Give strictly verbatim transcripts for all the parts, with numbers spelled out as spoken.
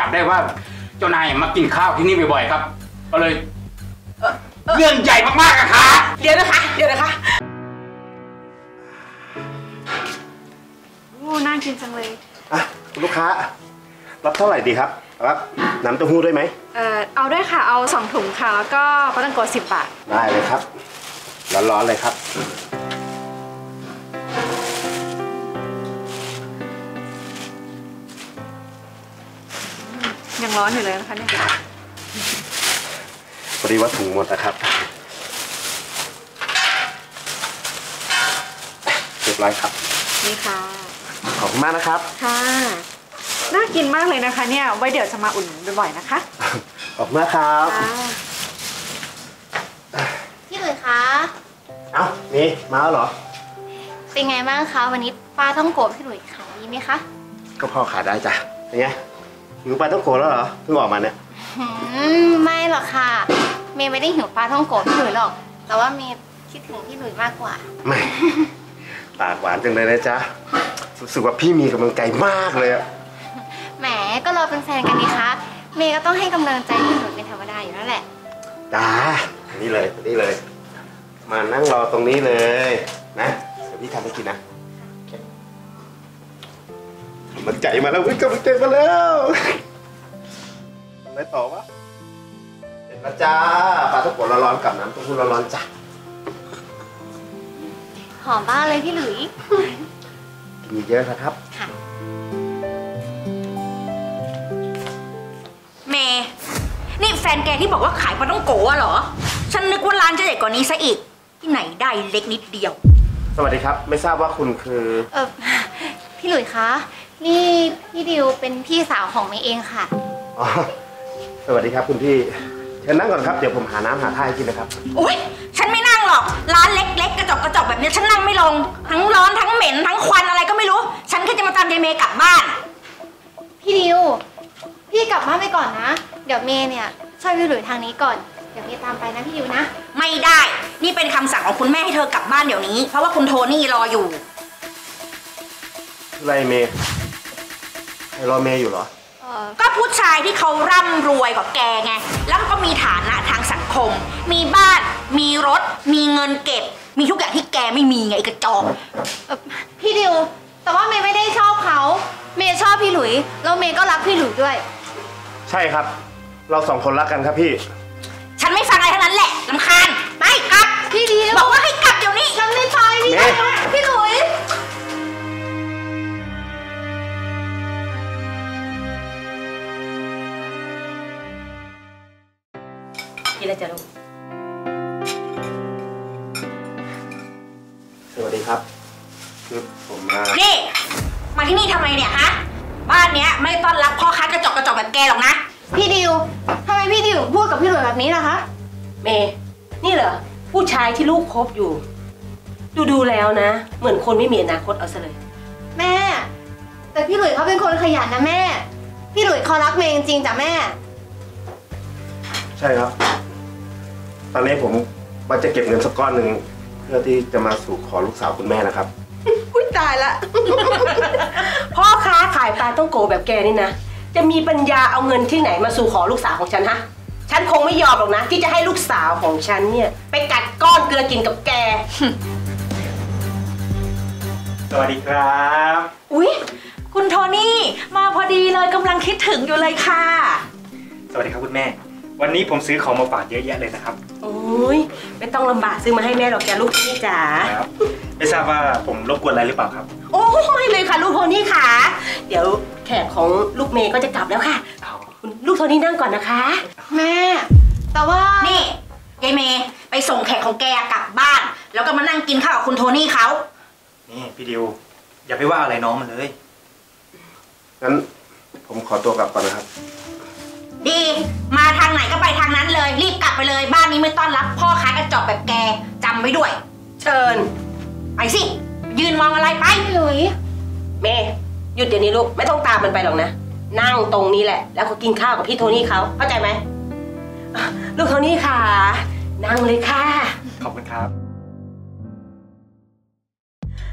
จับได้ว่าเจ้านายมากินข้าวที่นี่บ่อยๆครับก็เลยเรื่องใหญ่มากๆอะค่ะเดี๋ยวนะคะเดี๋ยวนะคะโอ้น่ากินจังเลยอ่ะลูกค้ารับเท่าไหร่ดีครับรับน้ำเต้าหู้ด้วยไหมเอ่อเอาด้วยค่ะเอาสองถุงค่ะแล้วก็ปลาตังโกสิบบาทได้เลยครับร้อนๆเลยครับยังร้อนอยู่เลยนะคะเนี่ยพอดีว่าถุงหมดนะครับเรียบร้อยครับนี่ค่ะขอบคุณมากนะครับค่ะน่ากินมากเลยนะคะเนี่ยไว้เดี๋ยวจะมาอุ่นบ่อยๆนะคะขอบคุณมากครับพี่หลุยคะเอ้านี่มาแล้วเหรอเป็นไงบ้างคะวันนี้ปลาท่องโกะพี่หลุยขายดีไหมคะก็พอขายได้จ้ะเป็นไงหิวปลาท่องโกะแล้วเหรอเพิ่งออกมาเนี่ยไม่หรอกค่ะเมย์ไม่ได้หิวปลาท่องโกะพี่หลุยหรอกแต่ว่าเมย์คิดถึงพี่หลุยมากกว่าไม่ปากหวานจังเลยนะจ๊ะรู้สึกว่าพี่มีกำลังใจมากเลยอะแหมก็เราเป็นแฟนกันนี่คะเมย์ก็ต้องให้กำลังใจพี่หลุยเป็นธรรมดาอยู่แล้วแหละจ้านี่เลยนี่เลยมานั่งรอตรงนี้เลยนะเดี๋ยวพี่ทำให้กินนะกำลังใจมาแล้ววิ่งกำลังใจมาแล้วอะไรต่อวะเสร็จแล้วจ้าปลาท่องโกะร้อนๆกับน้ำเต้าหู้ร้อนๆจ้ะหอมบ้าเลยพี่หลุยกินเยอะนะครับค่ะเมย์นี่แฟนแกที่บอกว่าขายปลาท่องโกะเหรอฉันนึกว่าร้านจะใหญ่กว่านี้ซะอีกที่ไหนได้เล็กนิดเดียวสวัสดีครับไม่ทราบว่าคุณคือเออพี่หลุยคะนี่พี่ดิวเป็นพี่สาวของเมย์เองค่ะอ๋อสวัสดีครับคุณพี่เชิญนั่งก่อนครับเดี๋ยวผมหาน้ำหาท่าให้กินนะครับโอ๊ยฉันไม่นั่งหรอกร้านเล็กๆกระจกกระจกแบบนี้ฉันนั่งไม่ลงทั้งร้อนทั้งเหม็นทั้งควันอะไรก็ไม่รู้ฉันแค่จะมาตามยายเมย์กลับบ้านพี่ดิวพี่กลับบ้านไปก่อนนะเดี๋ยวเมย์เนี่ยช่วยพี่หลุยทางนี้ก่อนเดี๋ยวเมย์ตามไปนะพี่ดิวนะไม่ได้นี่เป็นคำสั่งของคุณแม่ให้เธอกลับบ้านเดี๋ยวนี้เพราะว่าคุณโทนี่รออยู่อะไรเมย์ใครรอเมย์อยู่เหรอก็ผู้ชายที่เขาร่ำรวยกว่าแกไงแล้วก็มีฐานะทางสังคมมีบ้านมีรถมีเงินเก็บมีทุกอย่างที่แกไม่มีไงกระจอกพี่ดิวแต่ว่าเมย์ไม่ได้ชอบเขาเมย์ชอบพี่หลุยแล้วเมย์ก็รักพี่หลุยด้วยใช่ครับเราสองคนรักกันครับพี่ฉันไม่ฟังอะไรทั้งนั้นแหละรำคาญไปกลับพี่ดิวบอกว่าให้กลับเดี๋ยวนี้ฉันไม่ไปพี่พี่หลุยกินอะไรจะลูกสวัสดีครับคือผมมานี่มาที่นี่ทำไมเนี่ยฮะบ้านเนี้ยไม่ต้อนรับพ่อค้ากระจอกกระจอกแบบแกหรอกนะพี่ดิวทำไมพี่ดิวพูดกับพี่หลุยแบบนี้ล่ะคะเมย์นี่เหรอผู้ชายที่ลูกคบอยู่ดูดูแล้วนะเหมือนคนไม่มีอนาคตเอาซะเลยแม่แต่พี่หลุยเขาเป็นคนขยันนะแม่พี่หลุยเขารักเมย์จริงๆจ้ะแม่ใช่ครับตอนนี้ผมว่าจะเก็บเงินสักก้อนหนึ่งเพื่อที่จะมาสู่ขอลูกสาวคุณแม่นะครับอุ้ยตายละ พ่อค้าขายปลาต้องโกแบบแกนี่นะจะมีปัญญาเอาเงินที่ไหนมาสู่ขอลูกสาวของฉันฮะฉันคงไม่ยอมหรอกนะที่จะให้ลูกสาวของฉันเนี่ยไปกัดก้อนเกลือกินกับแกสวัสดีครับอุ๊ยคุณโทนี่มาพอดีเลยกำลังคิดถึงอยู่เลยค่ะสวัสดีครับคุณแม่วันนี้ผมซื้อของมาฝากเยอะแยะเลยนะครับโอ้ยไม่ต้องลำบากซื้อมาให้แม่หรอกจ้ะลูกนี่จ๋าครับไม่ทราบว่าผมรบกวนอะไรหรือเปล่าครับโอ้ไม่เลยค่ะลูกโทนี่ค่ะเดี๋ยวแขกของลูกเมย์ก็จะกลับแล้วค่ะคุณลูกโทนี่นั่งก่อนนะคะแม่แต่ว่านี่ยายเมย์ไปส่งแขกของแกกลับบ้านแล้วก็มานั่งกินข้าวกับคุณโทนี่เขานี่พี่ดิวอย่าไปว่าอะไรน้องมันเลยงั้นผมขอตัวกลับก่อนนะครับดีมาทางไหนก็ไปทางนั้นเลยรีบกลับไปเลยบ้านนี้ไม่ต้อนรับพ่อค้ากระจอกแบบแกจำไว้ด้วยเชิญไปสิยืนมองอะไรไปหลุยเมย์หยุดเดี๋ยวนี้ลูกไม่ต้องตามมันไปหรอกนะนั่งตรงนี้แหละแล้วก็กินข้าวกับพี่โทนี่เขาเข้าใจไหมลูกโทนี่ค่ะนั่งเลยค่ะขอบคุณครับ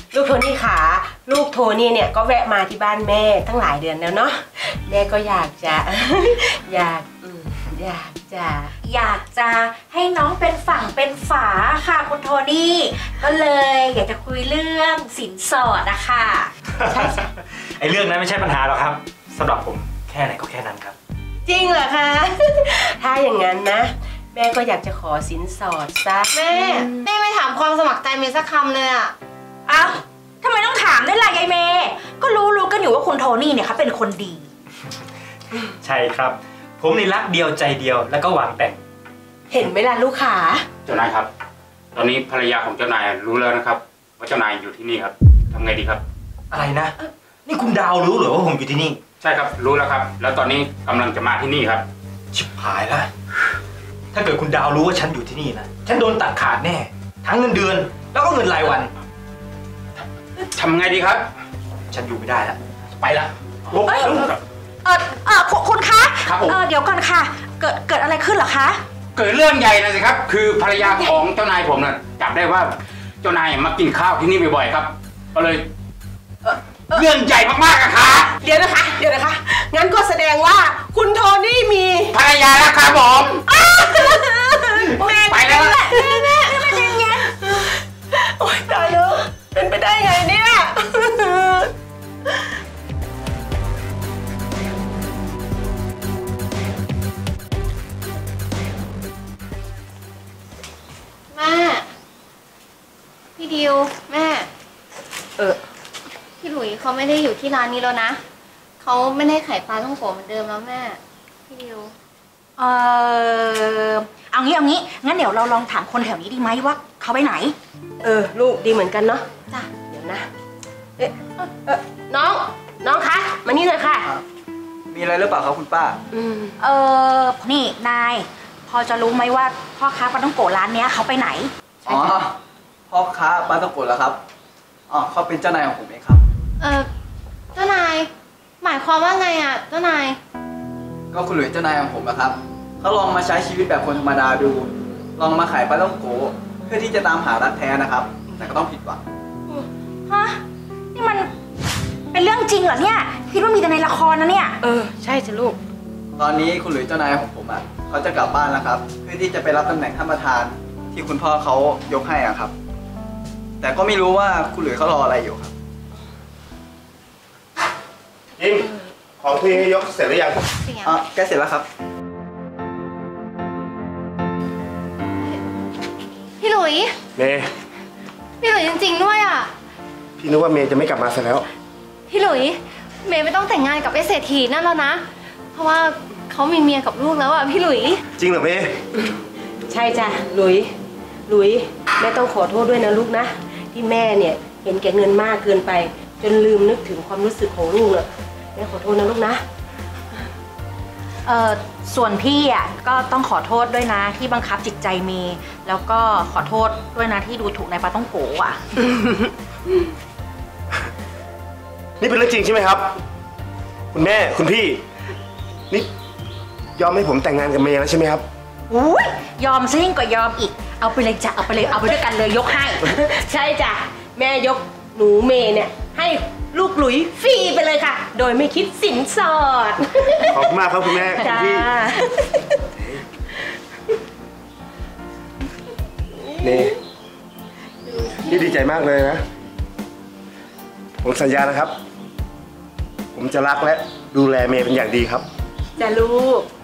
ลูกโทนี่ขาลูกโทนี่เนี่ยก็แวะมาที่บ้านแม่ตั้งหลายเดือนแล้วเนาะแม่ก็อยากจะ อยากอืมอยากจะอยากจะให้น้องเป็นฝั่งเป็นฝาค่ะคุณโทนี่ก็เลยอยากจะคุยเรื่องสินสอดอะค่ะใช่จ้ะไอ้เรื่องนั้นไม่ใช่ปัญหาหรอกครับสำหรับผมแค่ไหนก็แค่นั้นครับจริงเหรอคะ ถ้าอย่างนั้นนะ แม่ก็อยากจะขอสินสอดซะแม่แม่ไม่ถามความสมัครใจเมย์สักคำเลยอะเอ้าทำไมต้องถามด้วยล่ะยายเมย์ก็รู้รู้กันอยู่ว่าคุณโทนี่เนี่ยเขาเป็นคนดีใช่ครับ ผมนี่รักเดียวใจเดียวแล้วก็หวังแต่งเห็นไหมล่ะลูกขาเจ้านายครับ ตอนนี้ภรรยาของเจ้านายรู้แล้วนะครับ ว่าเจ้านายอยู่ที่นี่ครับทำไงดีครับอะไรนะ นี่คุณดาวรู้เหรอว่าผมอยู่ที่นี่ใช่ครับรู้แล้วครับ แล้วตอนนี้กำลังจะมาที่นี่ครับชิบหายละถ้าเกิดคุณดาวรู้ว่าฉันอยู่ที่นี่นะฉันโดนตัดขาดแน่ทั้งเงินเดือนแล้วก็เงินรายวันทำไงดีครับฉันอยู่ไม่ได้แล้วไปละโอ้ยเออเออคุณคุณคะครับผมเออเดี๋ยวก่อนค่ะ เกิดเกิดอะไรขึ้นเหรอคะเกิดเรื่องใหญ่นะสิครับ คือภรรยาของเจ้านายผมน่ะจับได้ว่าเจ้านายมากินข้าวที่นี่บ่อยๆครับ ก็เลยเอ่อเรื่องใหญ่มากๆอะครับเดี๋ยวนะคะ เดี๋ยวนะคะ งั้นก็แสดงว่าคุณโทนี่มีภรรยาแล้วครับผม ไปแล้วแม่แม่แม่ใจเย็นโอ๊ยตายแล้วเป็นไปได้ไงเนี่ยแม่พี่ดิวแม่เออพี่หลุยเขาไม่ได้อยู่ที่ร้านนี้แล้วนะเขาไม่ได้ขายปลาท่องโกะเหมือนเดิมแล้วแม่พี่ดิวเออเอางี้เอางี้งั้นเดี๋ยวเราลองถามคนแถวนี้ดีไหมว่าเขาไปไหนเออ ลูกดีเหมือนกันเนาะจ้ะเดี๋ยวนะ เอ๊ะเออน้อง น้องคะ มานี่เลยค่ะมีอะไรหรือเปล่าครับคุณป้าอืมเออนี่นาย พอจะรู้ไหมว่าพ่อค้าปลาต้องโกะร้านเนี้ยเขาไปไหนอ๋อ พ่อค้าปลาตะกุดแล้วครับ อ๋อเขาเป็นเจ้านายของผมเองครับเออเจ้านาย หมายความว่าไงอ่ะเจ้านายก็คุณหลุยเจ้านายของผมนะครับเขาลองมาใช้ชีวิตแบบคนธรรมดาดู ลองมาขายปลาต้องโกะเพื่อที่จะตามหารักแท้นะครับ แต่ก็ต้องผิดหวังฮะ นี่มันเป็นเรื่องจริงเหรอเนี่ย คิดว่ามีแต่ในละครนะเนี่ยเออ ใช่จ้ะลูกตอนนี้คุณหลุยเจ้านายของผมอ่ะเขาจะกลับบ้านแล้วครับ เพื่อที่จะไปรับตำแหน่งท่านประธานที่คุณพ่อเขายกให้อ่ะครับ แต่ก็ไม่รู้ว่าคุณหลุยเขารออะไรอยู่ครับยิมของที่ให้ยกเสร็จหรือยังเสียงอ๋อแกเสร็จแล้วครับพี่หลุยเมย์พี่หลุยจริงๆด้วยอ่ะพี่นึกว่าเมย์จะไม่กลับมาซะแล้วพี่หลุยเมย์ไม่ต้องแต่งงานกับไอ้เศรษฐีนั่นแล้วนะ เพราะว่าเขามีเมียกับลูกแล้วอ่ะพี่หลุยจริงเหรอเมย์ใช่จ้ะหลุย หลุย แม่ต้องขอโทษด้วยนะลูกนะ ที่แม่เนี่ยเห็นแก่เงินมากเกินไป จนลืมนึกถึงความรู้สึกของลูกอะแม่ขอโทษนะลูกนะเออส่วนพี่อ่ะก็ต้องขอโทษด้วยนะที่บังคับจิตใจเมย์แล้วก็ขอโทษด้วยนะที่ดูถูกนายปลาต้องโกะอ่ะนี่เป็นเรื่องจริงใช่ไหมครับ คุณแม่คุณพี่ นี่ยอมให้ผมแต่งงานกับเมย์แล้วใช่ไหมครับอุ้ยยอมซะยิ่งกว่ายอมอีก เอาไปเลยจ้ะเอาไปเลยเอาไปด้วยกันเลยยกให้ใช่จ้ะแม่ยกหนูเมย์เนี่ยให้ลูกหลุยฟรีไปเลยค่ะ โดยไม่คิดสินสอดขอบคุณมากครับคุณแม่คุณจ้าพี่นี่นี่ดีใจมากเลยนะ ผมสัญญานะครับ ผมจะรักและดูแลเมย์เป็นอย่างดีครับจ้าลูก